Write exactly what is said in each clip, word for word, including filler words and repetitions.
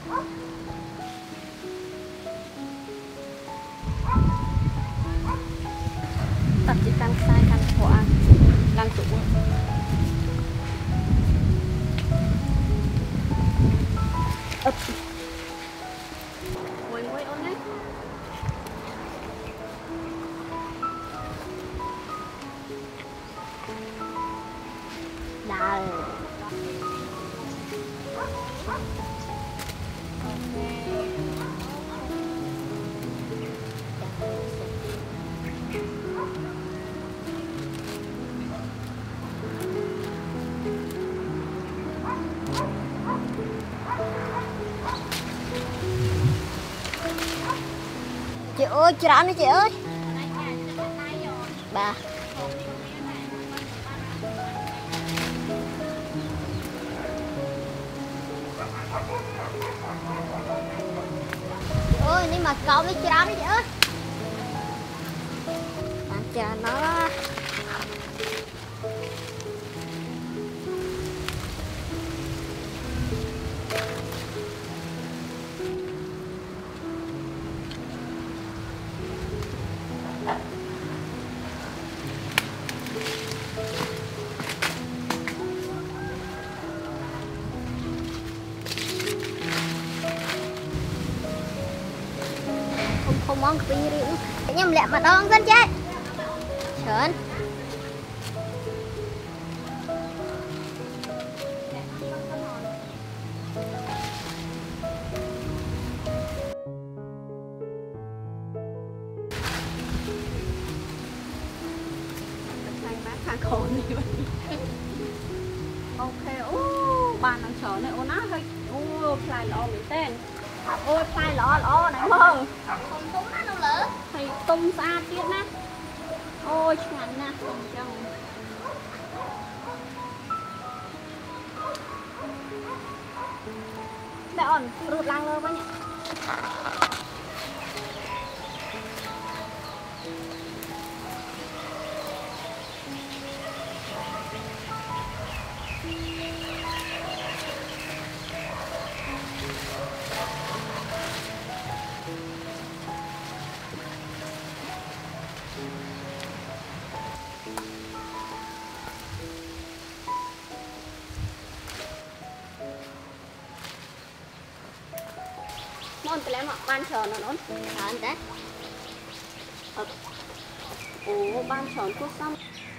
Tập chỉ căn sai căn khổ ăn đang tụng ấp ngồi ngồi ôn đấy đào chị ơi, chị rắn đi chị ơi. Bà. Chị ơi, nhưng mà cậu đi chị rắn đi chị ơi. Bạn chờ nó đó. Không mong cái gì nữa. Nhưng lẹ mà đón dân chơi. Sớn. Ok, ô, bạn đang chờ này, ô ná hơi, ô, play lọ mấy tên. Ôi, play lọ lọ này mơ. Không tung nó đâu lỡ. Thầy tung xa tiết ná. Ôi, chẳng nha, không chẳng. Để ổn, rụt lang lơ quá nhỉ. Nóไปแล้วเนาะบ้านเฉินเนาะน้นเฉินเด้โอ้บ้านเฉินพวกซ้ำ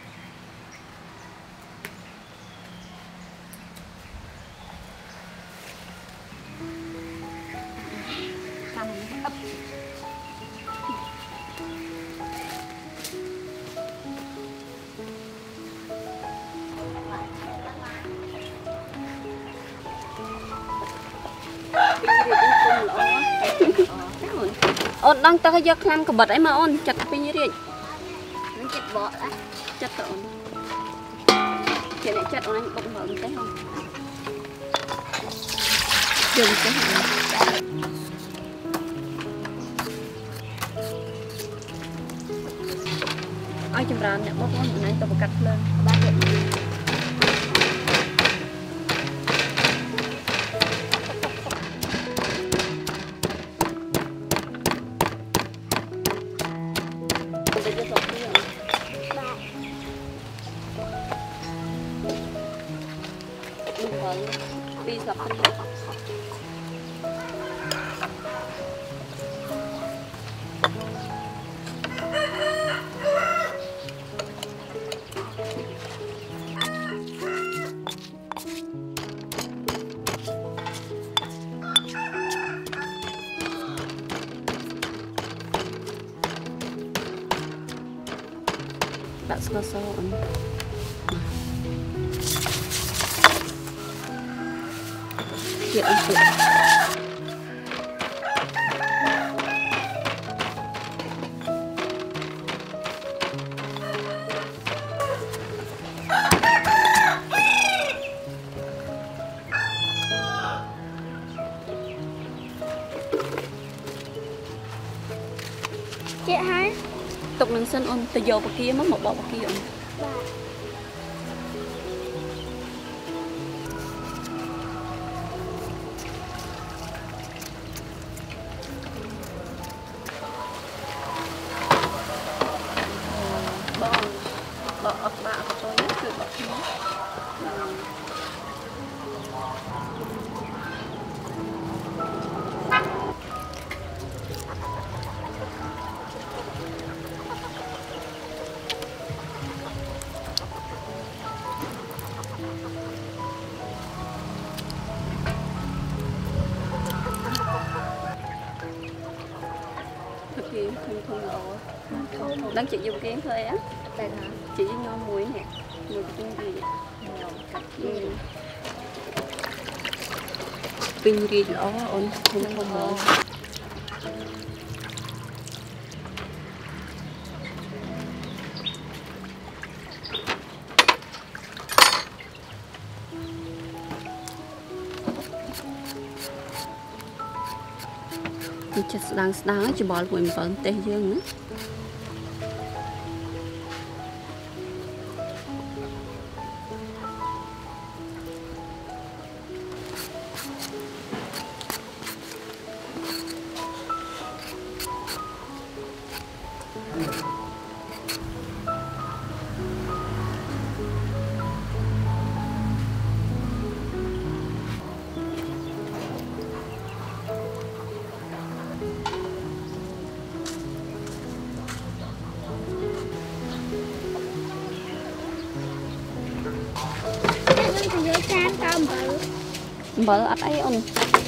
ซ้ำอัพôn đang ta giấc làm cái bật ấy mà ôn chặt pin như vậy nó chặt bọ đấy chặt tổn chuyện này chặt ôn anh bông bờ cái không chừng cái ai chừng ra nè bóc ôn này tôi cắt lên ba điện đi sập That's so so on. Get into it. Chị hai tục lần sân ôn từ dầu vào kia mất một bộ vào kia ôn. thùng thùng lỗ đang chị dùng cái thôi á chị với nhau muối nè muối tinh gì pin gì lỗ ôn thùng thùng lỗ chất đang đang chỉ bỏ một phần tê dương nữa bờ ở đây ông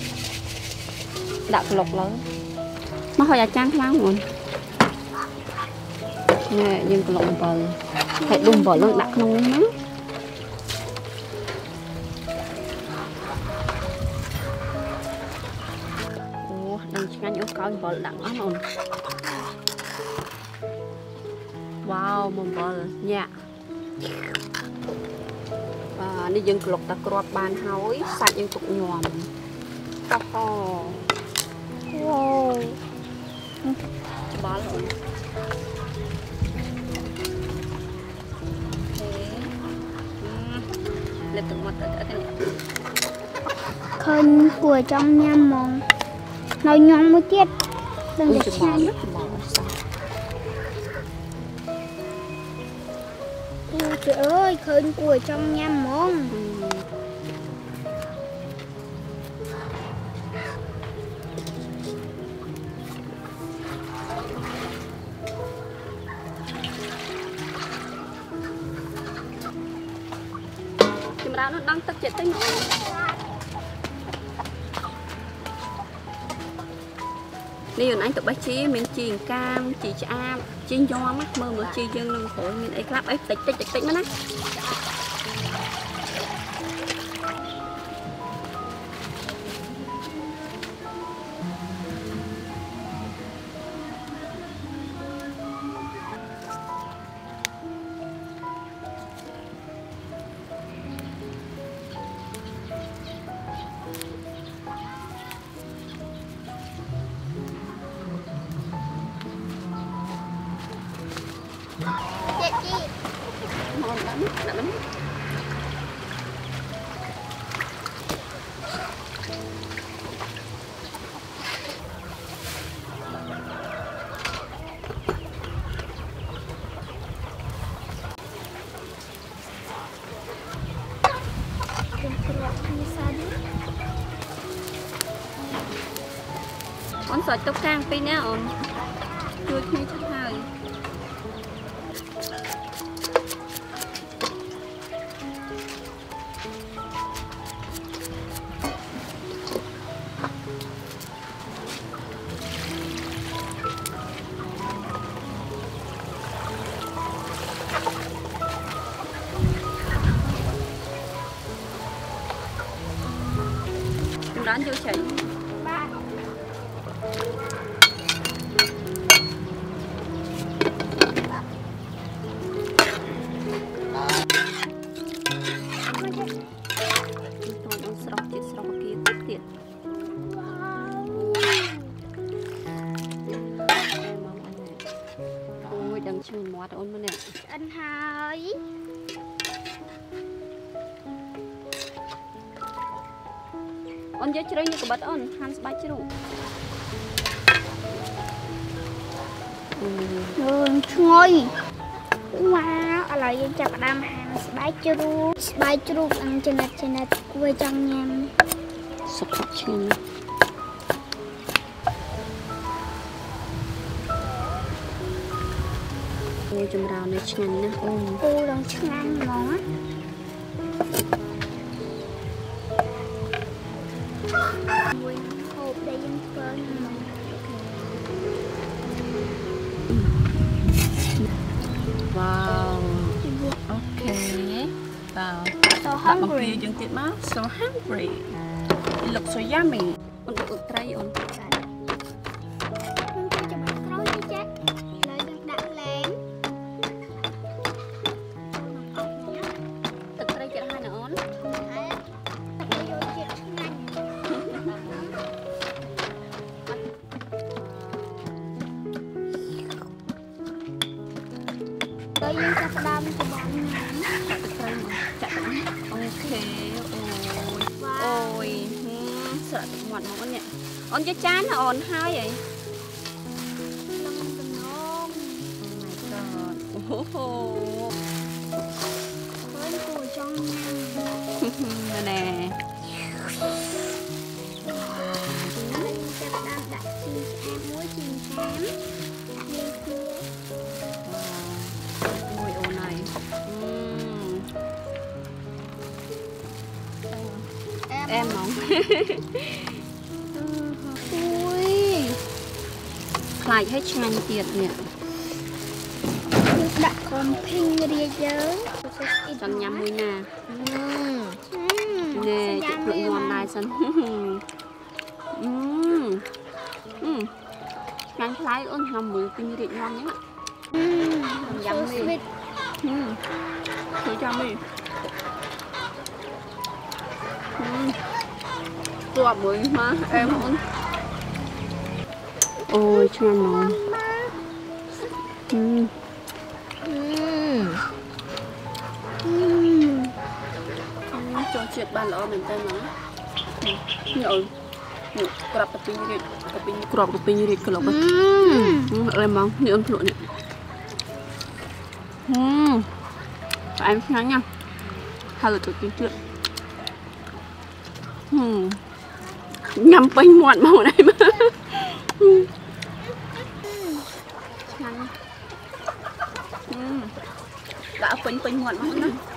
đặt lục lớn nó hơi chán lắm rồi nè nhưng cái lồng bờ phải đun bờ lớn đặt không nó ủa đang ngăn yếu coi bờ đặt nó không wow một bờ nhaนี่ยังกลบตะกรวดบานเฮาส์สัตว์ยังตกหย่อมโอ้โหว้าวบ้าเลยเล็บถึงหมดเลยอันนี้คนกลัวจ้องยำมองเรายองไม่เทียดดังเด็กชายtrời ơi khơi cùi trong nhâm môn chùm ra nó đang tất chết tinh đi anh tụi bác chí mình chiên cam chỉ cha chiên do mắt mơ mà chi dương lưng khổ mình ấy clap ấy tích tích tích tích nó nè ngon lắm, ngon lắm. Con sợi tóc cang pin nè ổn, chui ngay chắc hơi. Đoán vô chảy ba con sọc chết sọc kia tiếp tiền ôi đừng chơi mót ôn bên này anh hai on dia cerai ni kebat on Hans baca ru. Hmm, ngoi. Wow, ala yang cakap nama Hans baca ru. Baca ru ang cenat-cenat kue jangnya. Sepatnya. Kue jemrau ni cengan nah. Oh, dong cengan mong. Hộp đây em phơi mà Wow. Okay. Wow. So hungry. So hungry. It looks so yummy. On được tray on. Tôi dương cho cái đâm của bọn ok ôi ôi sợ mọt mọt nhỉ on cho chán là on hai vậy oh my god với cùi trong nè nè em không ui lại hết chanh tiệt nè đặt con pin đi chứ chân nhắm mũi nè nè chụp lượng ngon này sân ngắn lái ôn lòng mũi pin đi ngon nhé nhắm đi thử cho mình tua mũi má em muốn ôi cho nó ừ. Ừ. Ừ. Cho chuyện ba lỡ mình tên nó nhậu nhậu crop tập pin đi tập pin crop tập pin đi cái lộc em mong nhậu ăn lụa nhỉ em sáng nha hai lượt tập pin trước nhằm pin muộn màu này mà đã pin pin muộn màu